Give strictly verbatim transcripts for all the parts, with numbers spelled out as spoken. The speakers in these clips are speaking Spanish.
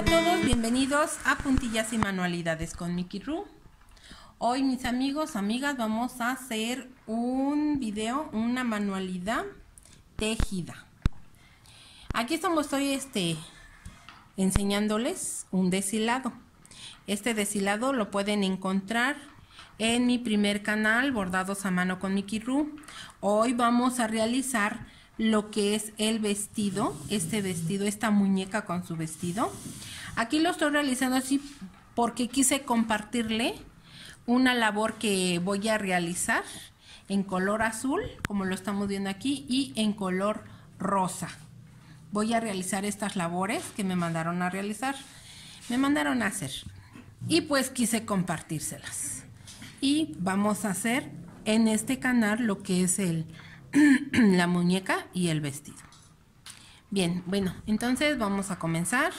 todos, bienvenidos a Puntillas y Manualidades con Miki Ru. Hoy, mis amigos, amigas, vamos a hacer un video, una manualidad tejida. Aquí estamos, estoy este, enseñándoles un deshilado. Este deshilado lo pueden encontrar en mi primer canal, Bordados a Mano con Miki Ru. Hoy vamos a realizar lo que es el vestido, este vestido, esta muñeca con su vestido. Aquí lo estoy realizando así porque quise compartirle una labor que voy a realizar en color azul, como lo estamos viendo aquí, y en color rosa. Voy a realizar estas labores que me mandaron a realizar, me mandaron a hacer, y pues quise compartírselas. Y vamos a hacer en este canal lo que es el la muñeca y el vestido. Bien, bueno, entonces vamos a comenzar.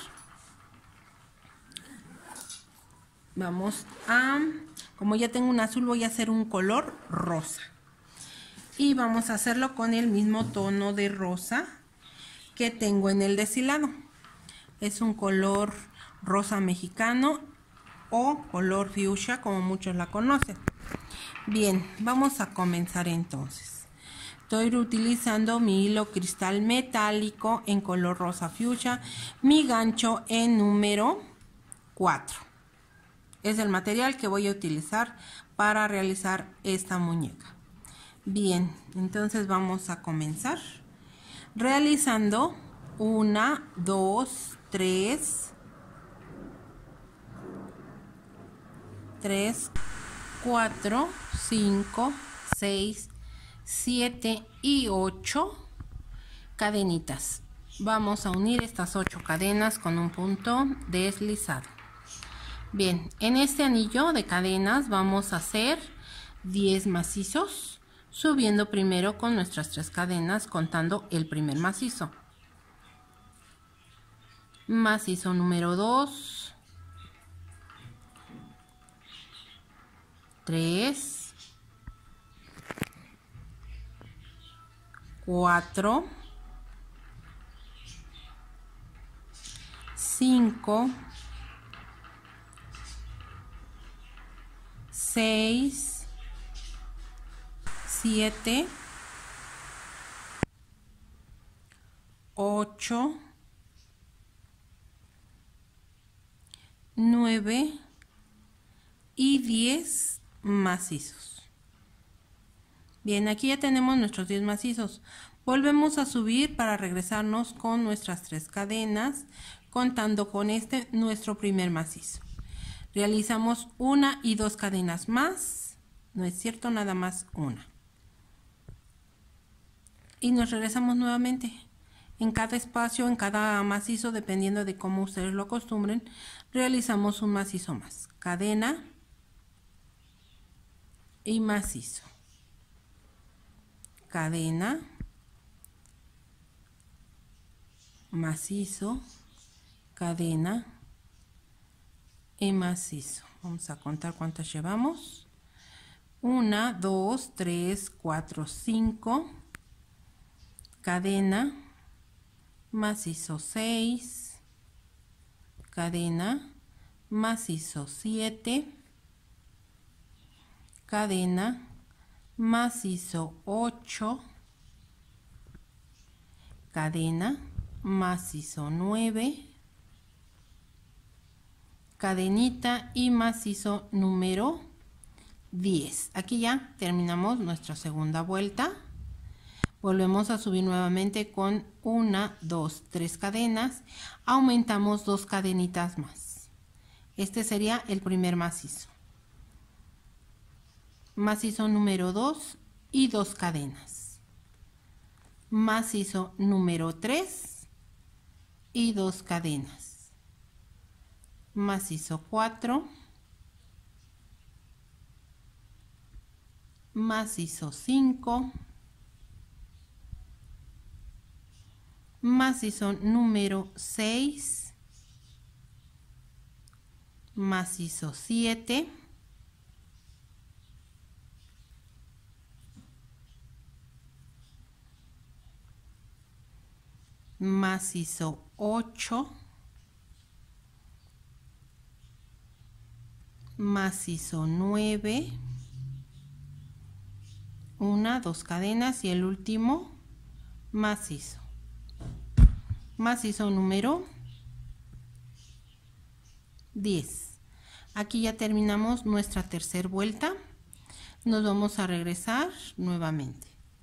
Vamos a, como ya tengo un azul, voy a hacer un color rosa. Y vamos a hacerlo con el mismo tono de rosa que tengo en el deshilado. Es un color rosa mexicano o color fuchsia, como muchos la conocen. Bien, vamos a comenzar entonces. Estoy utilizando mi hilo cristal metálico en color rosa fuchsia, mi gancho en número cuatro. Es el material que voy a utilizar para realizar esta muñeca. Bien, entonces vamos a comenzar realizando una, dos, tres, tres, cuatro, cinco, seis, siete y ocho cadenitas. Vamos a unir estas ocho cadenas con un punto deslizado. Bien, en este anillo de cadenas vamos a hacer diez macizos, subiendo primero con nuestras tres cadenas, contando el primer macizo. Macizo número dos, tres, cuatro, cinco, seis, siete, ocho, nueve y diez macizos. Bien, aquí ya tenemos nuestros diez macizos. Volvemos a subir para regresarnos con nuestras tres cadenas, contando con este nuestro primer macizo. Realizamos una y dos cadenas más, no es cierto, nada más una. Y nos regresamos nuevamente. En cada espacio, en cada macizo, dependiendo de cómo ustedes lo acostumbren, realizamos un macizo más. Cadena y macizo. Cadena, macizo, cadena y macizo. Vamos a contar cuántas llevamos. Una, dos, tres, cuatro, cinco. Cadena, macizo seis. Cadena, macizo siete. Cadena, macizo ocho, cadena, macizo nueve, cadenita y macizo número diez. Aquí ya terminamos nuestra segunda vuelta. Volvemos a subir nuevamente con una, dos, tres cadenas. Aumentamos dos cadenitas más. Este sería el primer macizo. Macizo número dos y dos cadenas. Macizo número tres y dos cadenas. Macizo cuatro. Macizo cinco. Macizo número seis. Macizo siete. Macizo ocho, macizo nueve, una, dos cadenas y el último macizo. Macizo número diez. Aquí ya terminamos nuestra tercera vuelta. Nos vamos a regresar nuevamente.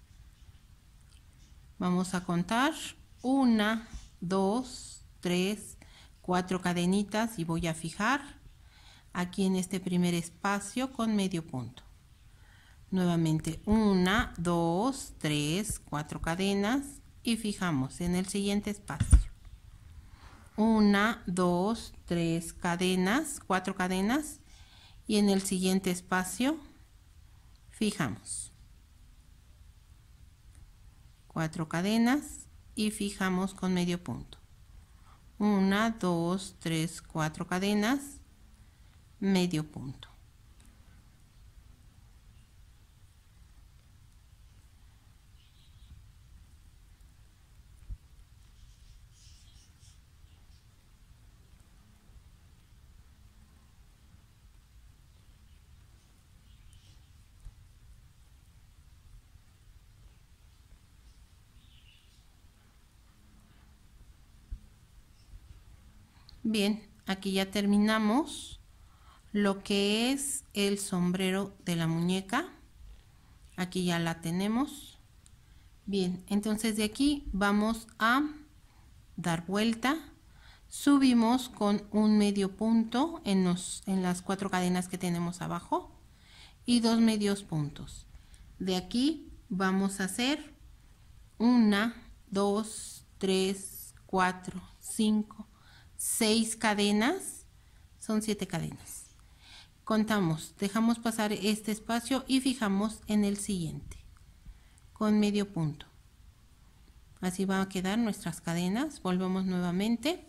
Vamos a contar una, dos, tres, cuatro cadenitas y voy a fijar aquí en este primer espacio con medio punto. Nuevamente una, dos, tres, cuatro cadenas y fijamos en el siguiente espacio. Una, dos, tres cadenas, cuatro cadenas y en el siguiente espacio fijamos. Cuatro cadenas y fijamos con medio punto. Una, dos, tres, cuatro cadenas, medio punto. Bien, aquí ya terminamos lo que es el sombrero de la muñeca. Aquí ya la tenemos. Bien, entonces de aquí vamos a dar vuelta. Subimos con un medio punto en, los, en las cuatro cadenas que tenemos abajo y dos medios puntos. De aquí vamos a hacer una, dos, tres, cuatro, cinco, seis cadenas, son siete cadenas. Contamos, dejamos pasar este espacio y fijamos en el siguiente con medio punto. Así van a quedar nuestras cadenas. Volvemos nuevamente.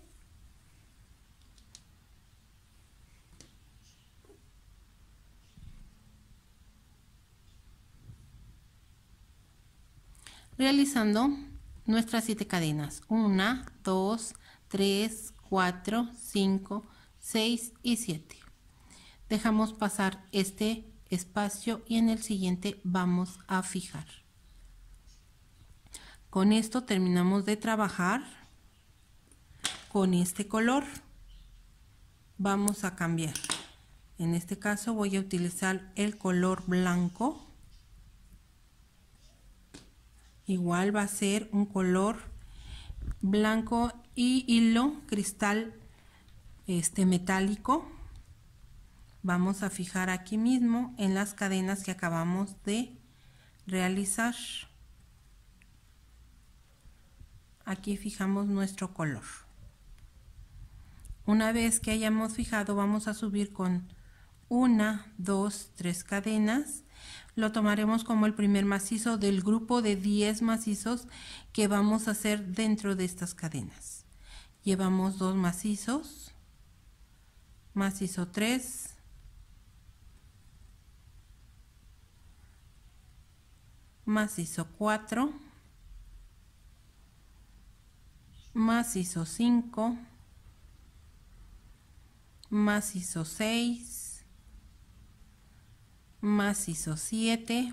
Realizando nuestras siete cadenas. una, dos, tres, cuatro, cinco, seis y siete. Dejamos pasar este espacio y en el siguiente vamos a fijar. Con esto terminamos de trabajar con este color. Vamos a cambiar. En este caso voy a utilizar el color blanco. Igual va a ser un color blanco y hilo cristal este metálico. Vamos a fijar aquí mismo en las cadenas que acabamos de realizar. Aquí fijamos nuestro color. Una vez que hayamos fijado, vamos a subir con una, dos, tres cadenas. Lo tomaremos como el primer macizo del grupo de diez macizos que vamos a hacer dentro de estas cadenas. Llevamos dos macizos, macizo tres, macizo cuatro, macizo cinco, macizo seis, macizo siete,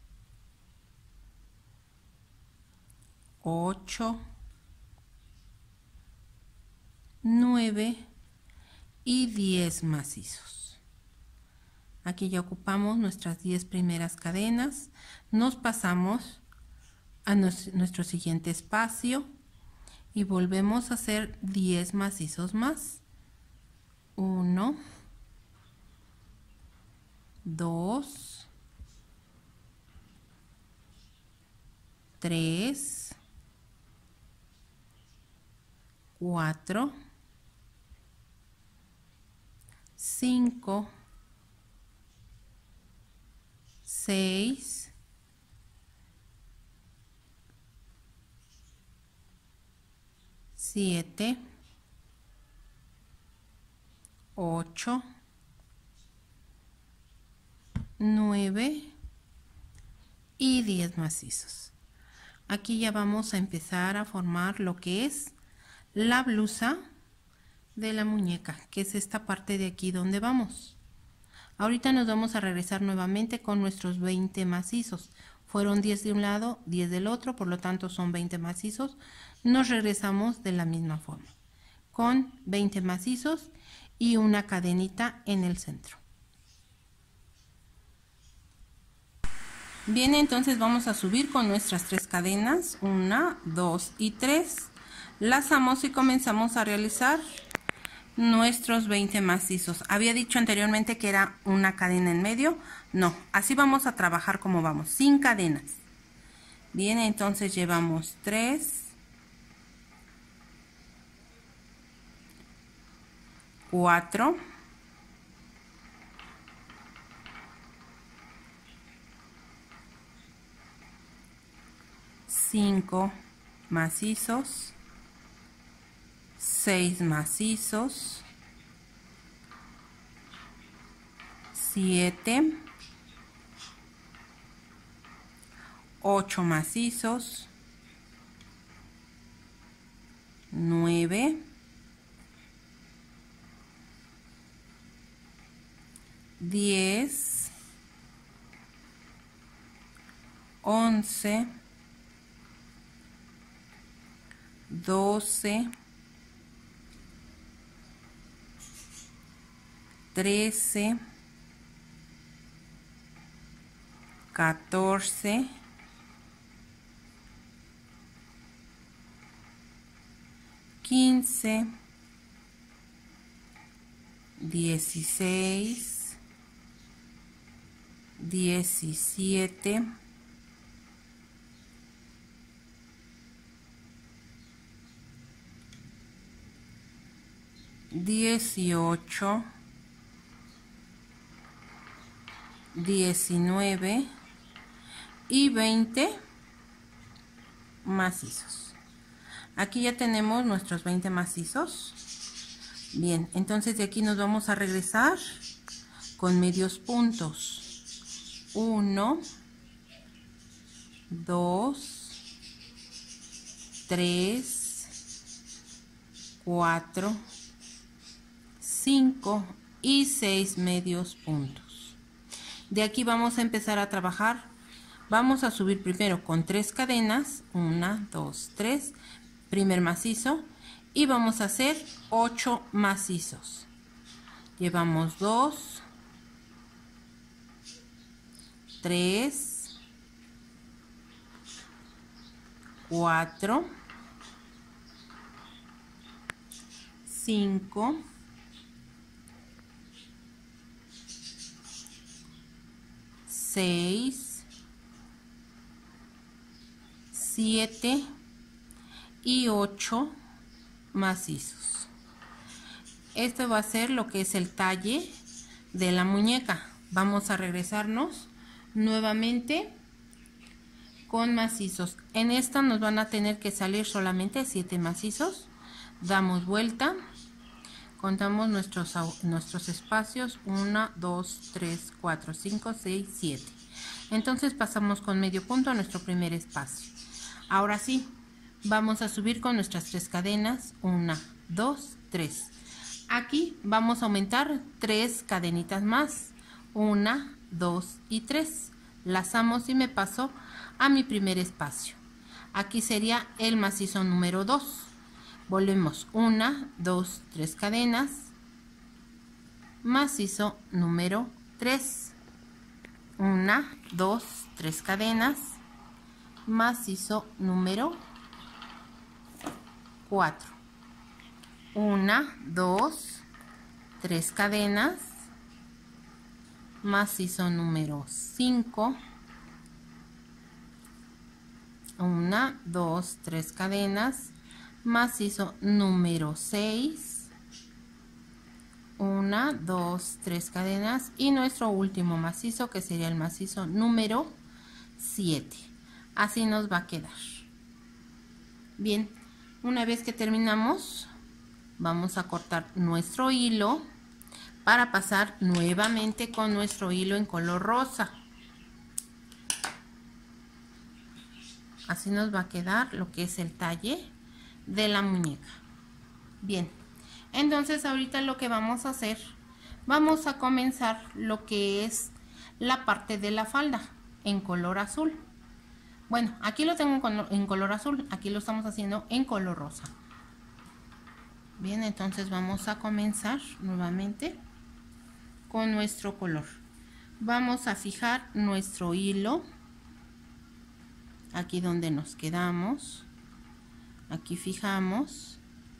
ocho, nueve y diez macizos. Aquí ya ocupamos nuestras diez primeras cadenas. Nos pasamos a nuestro siguiente espacio y volvemos a hacer diez macizos más. uno, dos, tres, cuatro, cinco, seis, siete, ocho, nueve y diez macizos. Aquí ya vamos a empezar a formar lo que es la blusa de la muñeca, que es esta parte de aquí donde vamos. Ahorita nos vamos a regresar nuevamente con nuestros veinte macizos. Fueron diez de un lado, diez del otro, por lo tanto son veinte macizos. Nos regresamos de la misma forma, con veinte macizos y una cadenita en el centro. Bien, entonces vamos a subir con nuestras tres cadenas, una, dos y tres. Lazamos y comenzamos a realizar nuestros veinte macizos. Había dicho anteriormente que era una cadena en medio. No, así vamos a trabajar como vamos, sin cadenas. Bien, entonces llevamos tres, cuatro, cinco macizos, seis macizos, siete, ocho macizos, nueve, diez, once, doce, trece, catorce, quince, dieciséis, diecisiete, dieciocho, diecinueve y veinte macizos. Aquí ya tenemos nuestros veinte macizos. Bien, entonces de aquí nos vamos a regresar con medios puntos. uno, dos, tres, cuatro, cinco y seis medios puntos. De aquí vamos a empezar a trabajar. Vamos a subir primero con tres cadenas, una, dos, tres, primer macizo, y vamos a hacer ocho macizos. Llevamos dos, tres, cuatro, cinco, seis, siete y ocho macizos. Esto va a ser lo que es el talle de la muñeca. Vamos a regresarnos nuevamente con macizos. En esta nos van a tener que salir solamente siete macizos. Damos vuelta, contamos nuestros, nuestros espacios, uno, dos, tres, cuatro, cinco, seis, siete. Entonces pasamos con medio punto a nuestro primer espacio. Ahora sí, vamos a subir con nuestras tres cadenas, una, dos, tres. Aquí vamos a aumentar tres cadenitas más, una, dos y tres. Lazamos y me paso a mi primer espacio. Aquí sería el macizo número dos. Volvemos una, dos, tres cadenas, macizo número tres, una, dos, tres cadenas, macizo número cuatro, una, dos, tres cadenas, macizo número cinco, una, dos, tres cadenas, macizo número seis, una, dos, tres cadenas y nuestro último macizo que sería el macizo número siete. Así nos va a quedar. Bien, una vez que terminamos, vamos a cortar nuestro hilo para pasar nuevamente con nuestro hilo en color rosa. Así nos va a quedar lo que es el talle de la muñeca. Bien, entonces ahorita lo que vamos a hacer, Vamos a comenzar lo que es la parte de la falda en color azul. Bueno, aquí lo tengo en color azul, aquí lo estamos haciendo en color rosa. Bien, entonces vamos a comenzar nuevamente con nuestro color. Vamos a fijar nuestro hilo aquí donde nos quedamos. Aquí fijamos.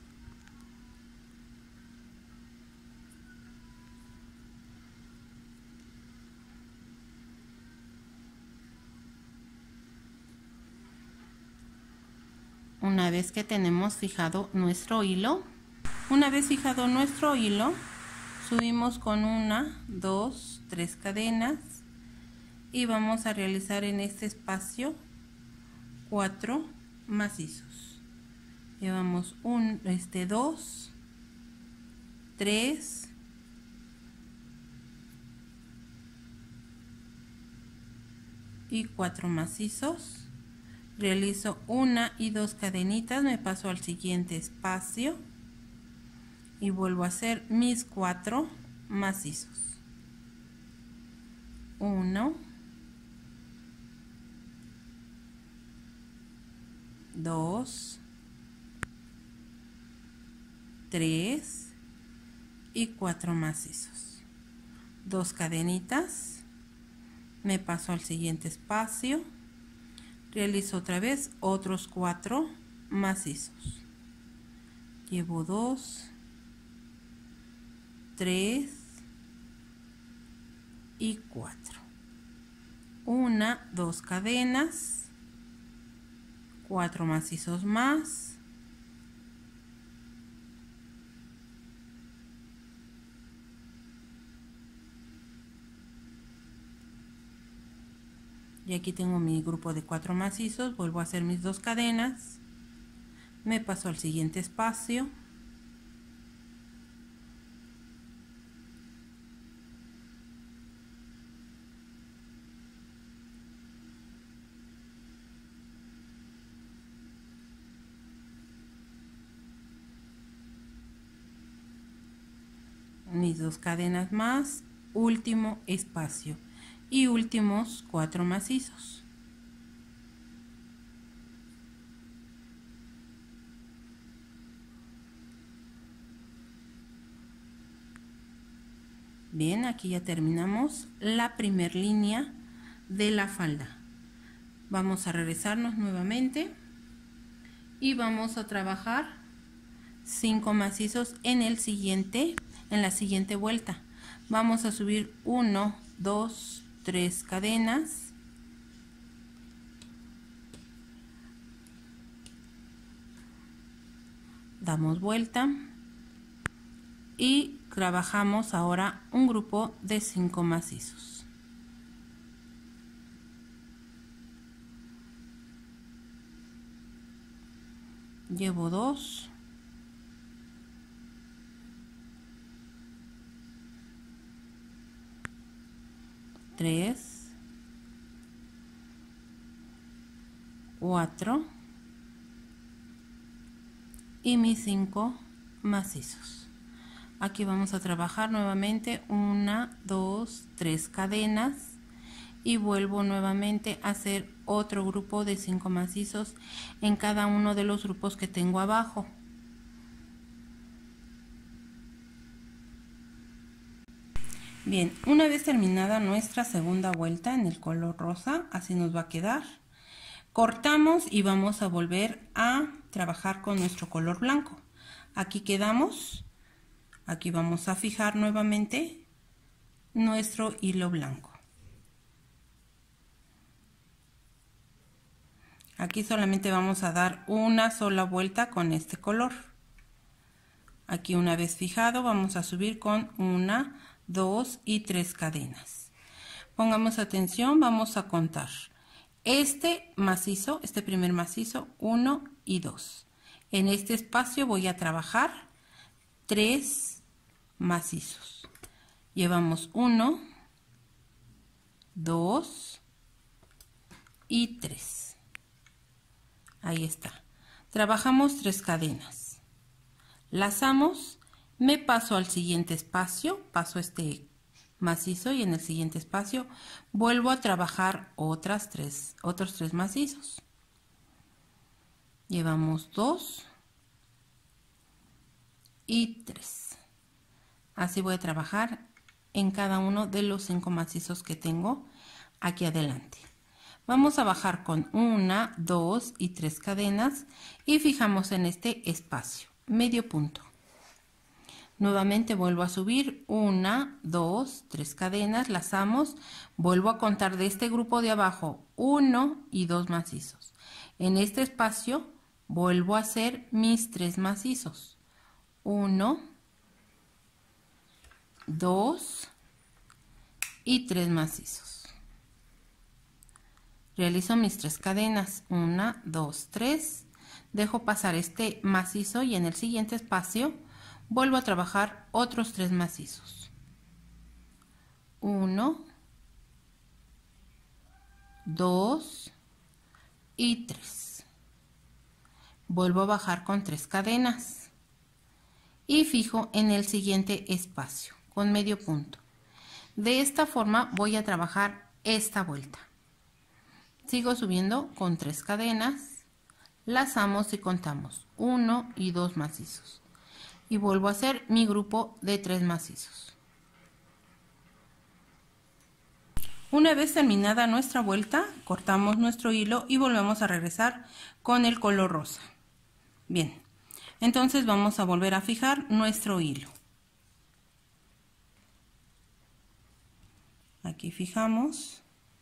Una vez que tenemos fijado nuestro hilo, una vez fijado nuestro hilo, subimos con una, dos, tres cadenas y vamos a realizar en este espacio cuatro macizos. Llevamos un, este, dos, tres, y cuatro macizos. Realizo una y dos cadenitas, me paso al siguiente espacio y vuelvo a hacer mis cuatro macizos. Uno, dos, tres y cuatro macizos. Dos cadenitas, me paso al siguiente espacio. Realizo otra vez otros cuatro macizos. Llevo dos, tres y cuatro. Una, dos cadenas, cuatro macizos más. Y aquí tengo mi grupo de cuatro macizos, vuelvo a hacer mis dos cadenas, me paso al siguiente espacio, mis dos cadenas más, último espacio y últimos cuatro macizos. Bien, aquí ya terminamos la primera línea de la falda. Vamos a regresarnos nuevamente y vamos a trabajar cinco macizos en el siguiente, en la siguiente vuelta. Vamos a subir uno, dos, tres cadenas, damos vuelta y trabajamos ahora un grupo de cinco macizos. Llevo dos, tres, cuatro y mis cinco macizos. Aquí vamos a trabajar nuevamente una, dos, tres cadenas y vuelvo nuevamente a hacer otro grupo de cinco macizos en cada uno de los grupos que tengo abajo. Bien, una vez terminada nuestra segunda vuelta en el color rosa, así nos va a quedar. Cortamos y vamos a volver a trabajar con nuestro color blanco. Aquí quedamos, aquí vamos a fijar nuevamente nuestro hilo blanco. Aquí solamente vamos a dar una sola vuelta con este color. Aquí una vez fijado vamos a subir con una, dos y tres cadenas. Pongamos atención, vamos a contar este macizo, este primer macizo, uno y dos. En este espacio voy a trabajar tres macizos. Llevamos uno, dos y tres. Ahí está. Trabajamos tres cadenas. Lazamos Me paso al siguiente espacio, paso este macizo y en el siguiente espacio vuelvo a trabajar otras tres, otros tres macizos. Llevamos dos y tres. Así voy a trabajar en cada uno de los cinco macizos que tengo aquí adelante. Vamos a bajar con una, dos y tres cadenas y fijamos en este espacio, medio punto. Nuevamente vuelvo a subir una, dos, tres cadenas, lazamos, vuelvo a contar de este grupo de abajo uno y dos macizos. En este espacio vuelvo a hacer mis tres macizos. uno, dos y tres macizos. Realizo mis tres cadenas, una, dos, tres, dejo pasar este macizo y en el siguiente espacio vuelvo a trabajar otros tres macizos. uno, dos y tres. Vuelvo a bajar con tres cadenas y fijo en el siguiente espacio con medio punto. De esta forma voy a trabajar esta vuelta. Sigo subiendo con tres cadenas, lazamos y contamos uno y dos macizos. Y vuelvo a hacer mi grupo de tres macizos. Una vez terminada nuestra vuelta, cortamos nuestro hilo y volvemos a regresar con el color rosa. Bien, entonces vamos a volver a fijar nuestro hilo. Aquí fijamos.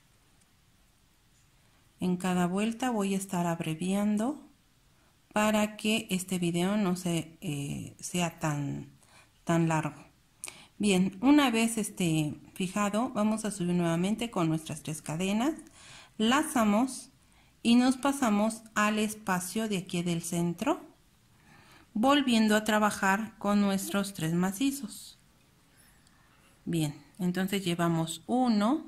En cada vuelta voy a estar abreviando para que este video no se, eh, sea tan, tan largo. Bien, una vez este, fijado, vamos a subir nuevamente con nuestras tres cadenas, lazamos y nos pasamos al espacio de aquí del centro, volviendo a trabajar con nuestros tres macizos. Bien, entonces llevamos uno,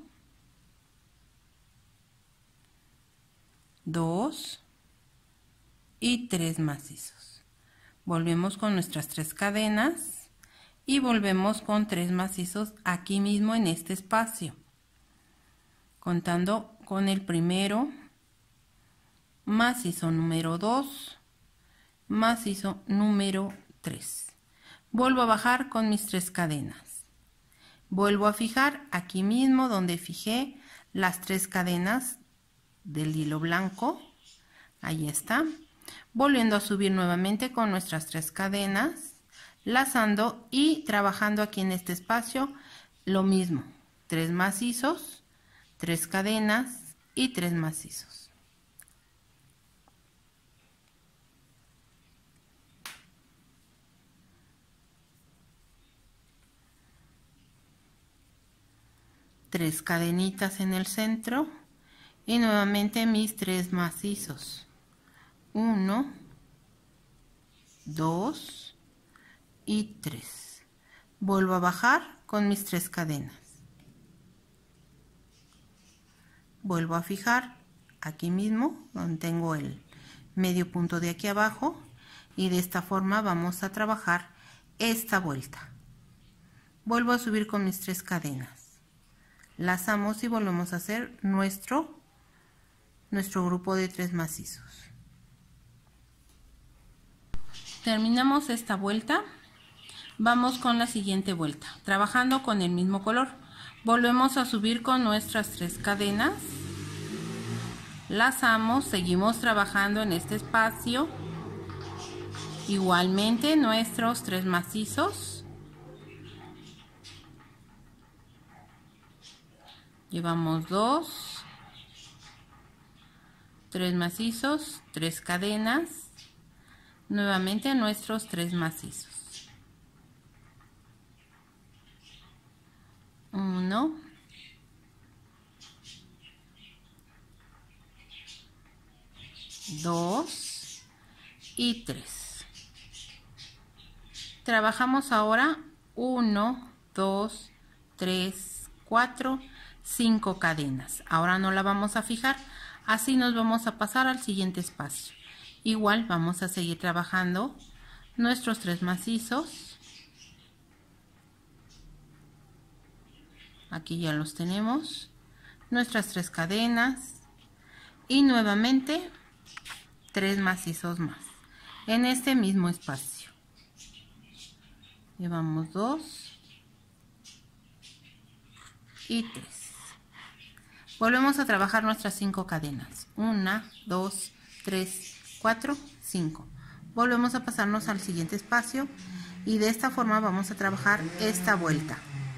dos y tres macizos. Volvemos con nuestras tres cadenas y volvemos con tres macizos aquí mismo en este espacio, contando con el primero, macizo número dos, macizo número tres. Vuelvo a bajar con mis tres cadenas. Vuelvo a fijar aquí mismo donde fijé las tres cadenas del hilo blanco. Ahí está. Volviendo a subir nuevamente con nuestras tres cadenas, lazando y trabajando aquí en este espacio lo mismo. Tres macizos, tres cadenas y tres macizos. Tres cadenitas en el centro y nuevamente mis tres macizos. Uno, dos y tres. Vuelvo a bajar con mis tres cadenas. Vuelvo a fijar aquí mismo donde tengo el medio punto de aquí abajo y de esta forma vamos a trabajar esta vuelta. Vuelvo a subir con mis tres cadenas. Lazamos y volvemos a hacer nuestro, nuestro grupo de tres macizos. Terminamos esta vuelta, vamos con la siguiente vuelta, trabajando con el mismo color. Volvemos a subir con nuestras tres cadenas, lazamos, seguimos trabajando en este espacio, igualmente nuestros tres macizos. Llevamos dos, tres macizos, tres cadenas. Nuevamente nuestros tres macizos. Uno, dos y tres. Trabajamos ahora uno, dos, tres, cuatro, cinco cadenas. Ahora no la vamos a fijar, así nos vamos a pasar al siguiente espacio. Igual vamos a seguir trabajando nuestros tres macizos, Aquí ya los tenemos, nuestras tres cadenas y nuevamente tres macizos más en este mismo espacio. Llevamos dos y tres. Volvemos a trabajar nuestras cinco cadenas. Una, dos, tres, cuatro, cinco. Volvemos a pasarnos al siguiente espacio y de esta forma vamos a trabajar esta vuelta.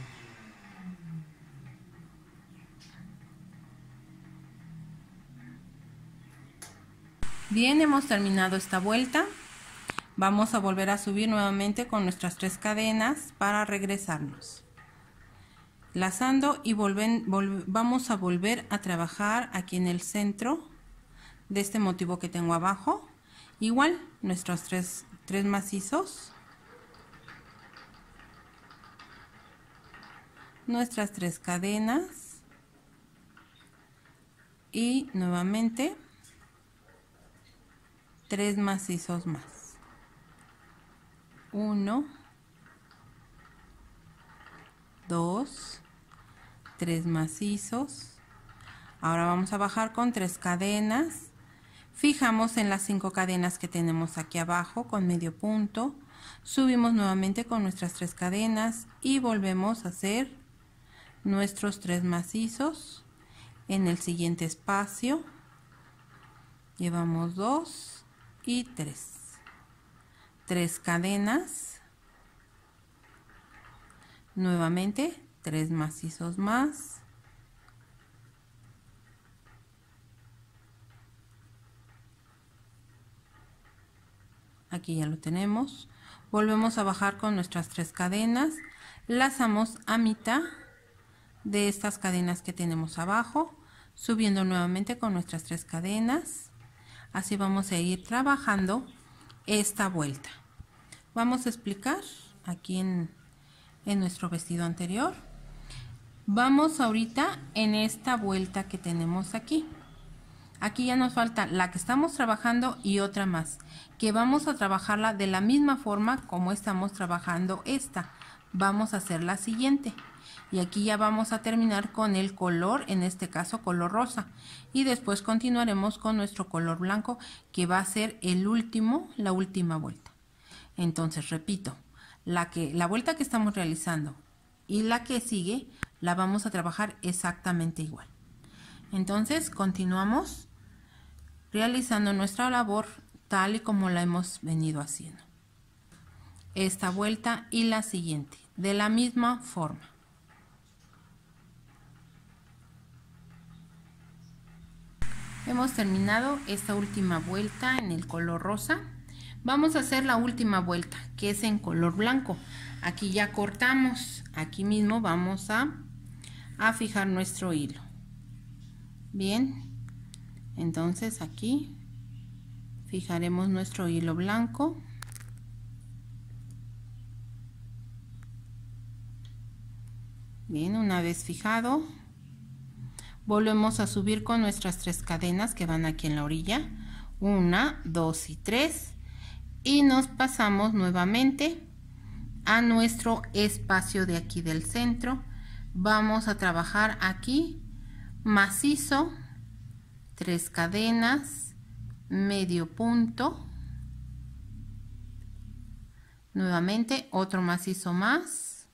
Bien, hemos terminado esta vuelta. Vamos a volver a subir nuevamente con nuestras tres cadenas para regresarnos. Lazando y volven, vol, vamos a volver a trabajar aquí en el centro de este motivo que tengo abajo. Igual, nuestros tres, tres macizos. Nuestras tres cadenas. Y nuevamente tres macizos más. Uno, dos, tres macizos. Ahora vamos a bajar con tres cadenas. Fijamos en las cinco cadenas que tenemos aquí abajo con medio punto. Subimos nuevamente con nuestras tres cadenas y volvemos a hacer nuestros tres macizos en el siguiente espacio. Llevamos dos y tres. Tres cadenas, nuevamente tres macizos más, aquí ya lo tenemos. Volvemos a bajar con nuestras tres cadenas, lazamos a mitad de estas cadenas que tenemos abajo, subiendo nuevamente con nuestras tres cadenas. Así vamos a ir trabajando esta vuelta. Vamos a explicar aquí en, en nuestro vestido anterior. Vamos ahorita en esta vuelta que tenemos aquí. Aquí ya nos falta la que estamos trabajando y otra más, que vamos a trabajarla de la misma forma como estamos trabajando esta. Vamos a hacer la siguiente. Y aquí ya vamos a terminar con el color, en este caso color rosa, y después continuaremos con nuestro color blanco, que va a ser el último, la última vuelta. Entonces repito, la que la vuelta que estamos realizando y la que sigue la vamos a trabajar exactamente igual. Entonces continuamos realizando nuestra labor tal y como la hemos venido haciendo. Esta vuelta y la siguiente de la misma forma. Hemos terminado esta última vuelta en el color rosa. Vamos a hacer la última vuelta, que es en color blanco. Aquí ya cortamos. Aquí mismo vamos a, a fijar nuestro hilo. Bien. Entonces aquí fijaremos nuestro hilo blanco. Bien, una vez fijado, volvemos a subir con nuestras tres cadenas que van aquí en la orilla, una, dos y tres, y nos pasamos nuevamente a nuestro espacio de aquí del centro. Vamos a trabajar aquí macizo, tres cadenas, medio punto, nuevamente otro macizo más,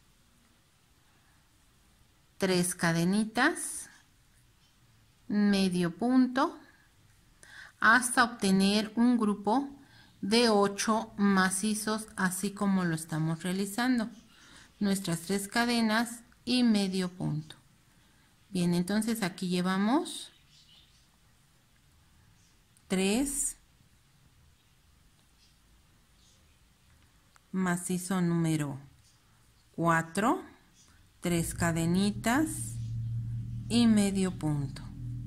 tres cadenitas, medio punto, hasta obtener un grupo de ocho macizos, así como lo estamos realizando. Nuestras tres cadenas y medio punto. Bien, entonces aquí llevamos tres, macizo número cuatro, tres cadenitas y medio punto.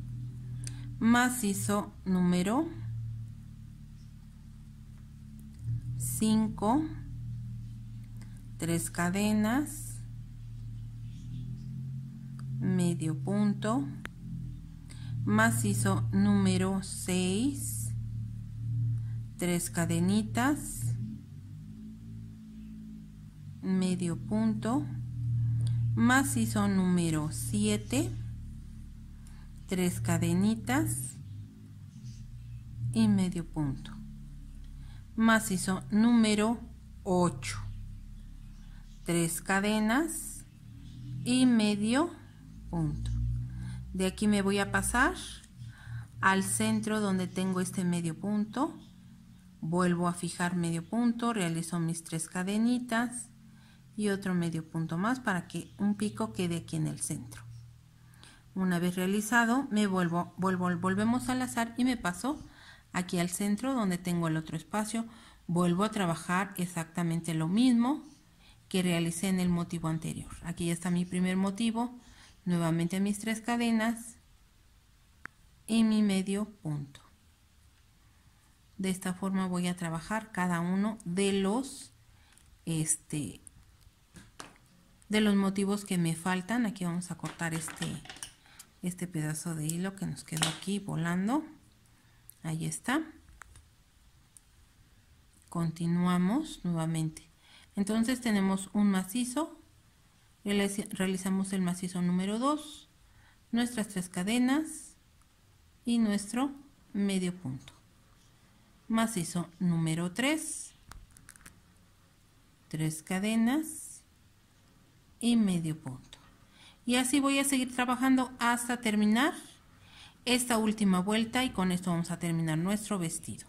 Macizo número cinco, tres cadenas, medio punto. Macizo número seis, tres cadenitas, medio punto. macizo número siete, tres cadenitas y medio punto, macizo número ocho, tres cadenas y medio punto. De aquí me voy a pasar al centro donde tengo este medio punto, vuelvo a fijar medio punto, realizo mis tres cadenitas y otro medio punto más para que un pico quede aquí en el centro. Una vez realizado, me vuelvo, vuelvo, volvemos a lazar y me paso aquí al centro donde tengo el otro espacio. Vuelvo a trabajar exactamente lo mismo que realicé en el motivo anterior. Aquí ya está mi primer motivo, nuevamente mis tres cadenas y mi medio punto. De esta forma voy a trabajar cada uno de los este de los motivos que me faltan. Aquí vamos a cortar este este pedazo de hilo que nos quedó aquí volando. Ahí está. Continuamos nuevamente. Entonces tenemos un macizo, realizamos el macizo número dos, nuestras tres cadenas y nuestro medio punto. Macizo número tres, tres cadenas y medio punto. Y así voy a seguir trabajando hasta terminar esta última vuelta, y con esto vamos a terminar nuestro vestido.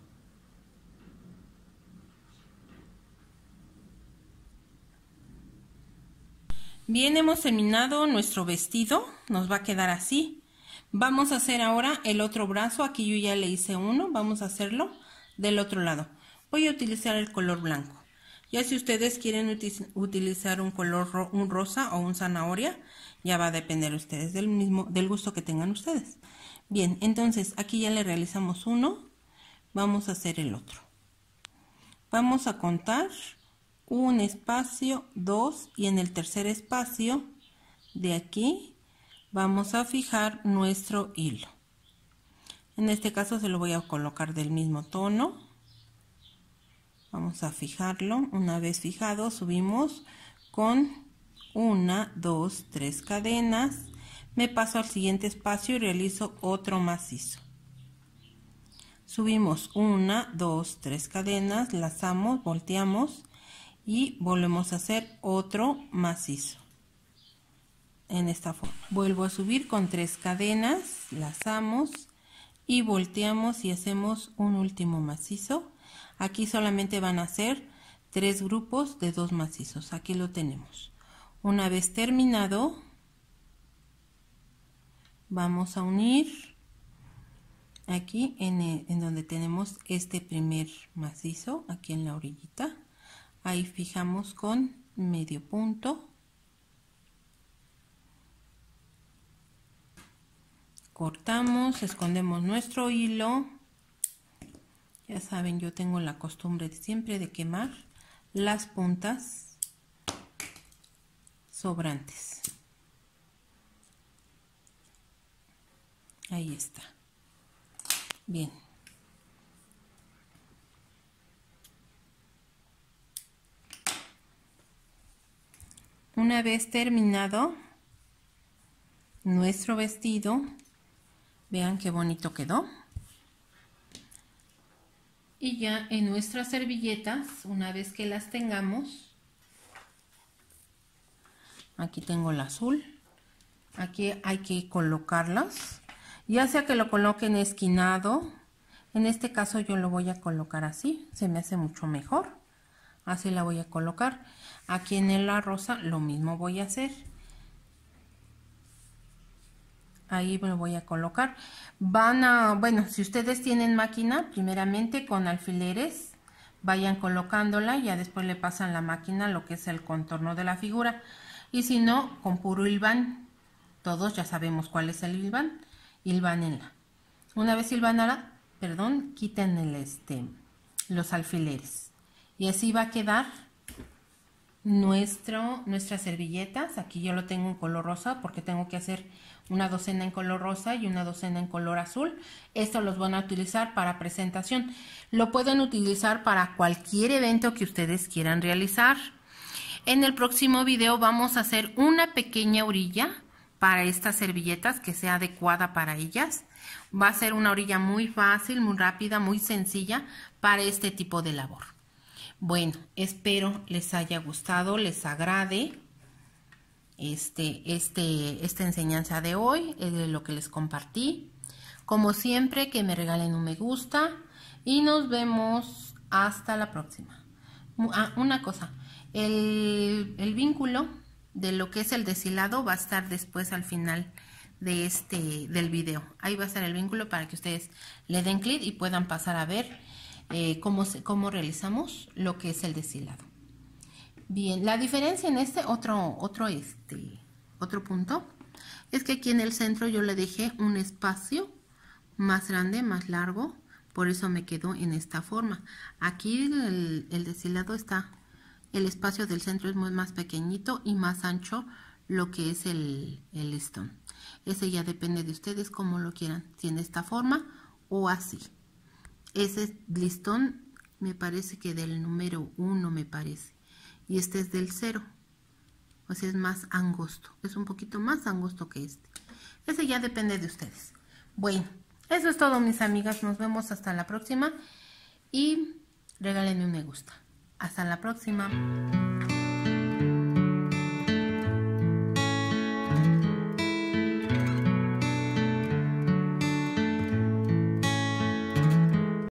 Bien, hemos terminado nuestro vestido, nos va a quedar así. Vamos a hacer ahora el otro brazo. Aquí yo ya le hice uno, vamos a hacerlo del otro lado. Voy a utilizar el color blanco. Ya si ustedes quieren util utilizar un color ro un rosa o un zanahoria, ya va a depender de ustedes, del mismo, del gusto que tengan ustedes. Bien, entonces aquí ya le realizamos uno, vamos a hacer el otro. Vamos a contar un espacio, dos, y en el tercer espacio de aquí vamos a fijar nuestro hilo. En este caso se lo voy a colocar del mismo tono. Vamos a fijarlo. Una vez fijado, subimos con una, dos, tres cadenas. Me paso al siguiente espacio y realizo otro macizo. Subimos una, dos, tres cadenas, lazamos, volteamos y volvemos a hacer otro macizo. En esta forma. Vuelvo a subir con tres cadenas, lazamos y volteamos y hacemos un último macizo. Aquí solamente van a ser tres grupos de dos macizos. Aquí lo tenemos. Una vez terminado, vamos a unir aquí en, el, en donde tenemos este primer macizo, aquí en la orillita. Ahí fijamos con medio punto. Cortamos, escondemos nuestro hilo. Ya saben, yo tengo la costumbre de siempre de quemar las puntas sobrantes. Ahí está. Bien. Una vez terminado nuestro vestido, vean qué bonito quedó. Y ya en nuestras servilletas, una vez que las tengamos, aquí tengo el azul, aquí hay que colocarlas, ya sea que lo coloquen esquinado. En este caso yo lo voy a colocar así, se me hace mucho mejor, así la voy a colocar. Aquí en la rosa lo mismo voy a hacer. Ahí me lo voy a colocar. Van a, bueno, si ustedes tienen máquina, primeramente con alfileres, vayan colocándola y ya después le pasan la máquina lo que es el contorno de la figura. Y si no, con puro hilván. Todos ya sabemos cuál es el hilván. Hilvánenla. Una vez hilvanada, perdón, quiten el, este, los alfileres. Y así va a quedar nuestro, nuestras servilletas. Aquí yo lo tengo en color rosa porque tengo que hacer una docena en color rosa y una docena en color azul. Estos los van a utilizar para presentación. Lo pueden utilizar para cualquier evento que ustedes quieran realizar. En el próximo video vamos a hacer una pequeña orilla para estas servilletas que sea adecuada para ellas. Va a ser una orilla muy fácil, muy rápida, muy sencilla para este tipo de labor. Bueno, espero les haya gustado, les agrade este, este, esta enseñanza de hoy, eh, lo que les compartí. Como siempre, que me regalen un me gusta y nos vemos hasta la próxima. Ah, una cosa, el, el vínculo de lo que es el deshilado va a estar después al final de este del video. Ahí va a estar el vínculo para que ustedes le den clic y puedan pasar a ver eh, cómo, se, cómo realizamos lo que es el deshilado. Bien, la diferencia en este otro, otro, este, otro punto es que aquí en el centro yo le dejé un espacio más grande, más largo, por eso me quedó en esta forma. Aquí el, el deshilado está, el espacio del centro es muy más pequeñito y más ancho lo que es el, el listón. Ese ya depende de ustedes cómo lo quieran, si en esta forma o así. Ese listón me parece que del número uno me parece. Y este es del cero, o sea es más angosto, es un poquito más angosto que este. Ese ya depende de ustedes. Bueno, eso es todo, mis amigas, nos vemos hasta la próxima y regálenme un me gusta. Hasta la próxima.